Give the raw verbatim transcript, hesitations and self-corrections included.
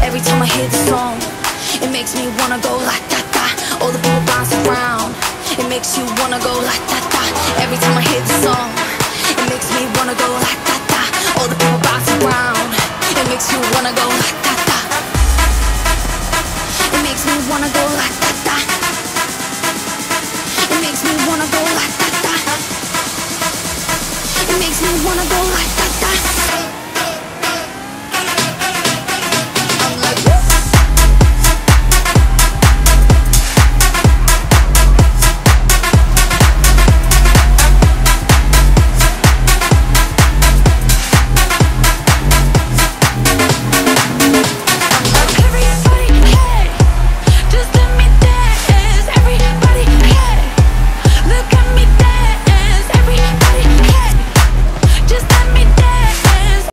Every time I hear the song, it makes me wanna go RaTata. All the people bounce around, it makes you wanna go RaTata. Every time I hear the song, it makes me wanna go RaTata. All the people bounce around, it makes you wanna go RaTata.